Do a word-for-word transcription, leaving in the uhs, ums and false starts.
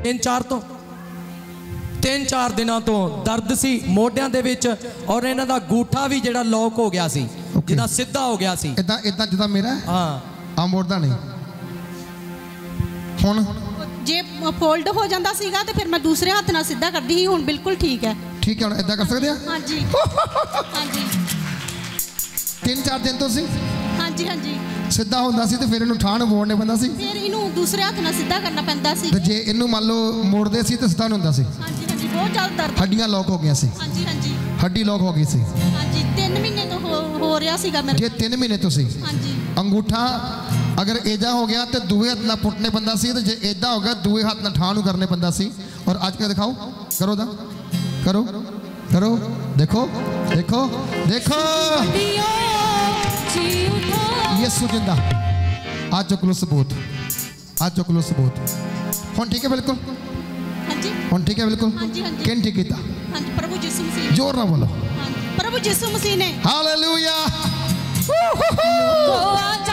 तीन चार तो तीन चार दिनों तो दर्द सी मोढियां दे विच और इन्हां दा गूठा भी जिहड़ा लॉक हो गया सी जिदा सीधा हो गया सी इदां इदां जिदा मेरा हाँ आ मोड़दा नहीं हुण जे फोल्ड हो जाता सीगा तो फिर मैं दूसरे हाथ नाल सीधा करदी ही हुण बिल्कुल ठीक है ठीक है हुण इदां कर सकदे आ हाँ जी हाँ जी तीन चार दिन तो सी हाँ जी हाँ जी सीधा होंदा सी ते फिर इनू ठाण मोड़ने पैंदा सी फिर इनू दूसरे हाथ नाल सीधा करना पैंदा सी ते जे इनू मान लो मोड़दे सी ते सीधा नहीं होंदा सी हाँ जी हाँ जी बहुत ज़्यादा दर्द हड्डियां लॉक हो गई सी हाँ जी हाँ जी हड्डी लॉक हो गई सी हाँ जी तीन महीने तो हो, हो रहा सीगा मेरे जे तीन महीने तो सी हाँ जी अंगूठा अगर एजा हो गया तो दूए हाथ ना पुटने पैंदा सी ते जे एदा हो गया दूए हाथ ना ठाण करने पैंदा सी और आज के दिखाओ करो दा करो करो देखो देखो देखो यीशु जिंदा आज चुक लो सबूत आज चुक लो सबूत हुण ठीक है बिल्कुल हाँ जी हुण ठीक है बिल्कुल हाँ जी हाँ जी किन ठीक कीता हाँ जी प्रभु यीशु मसीह ने जोर ना बोलो हाँ जी प्रभु यीशु मसीह ने हालेलुया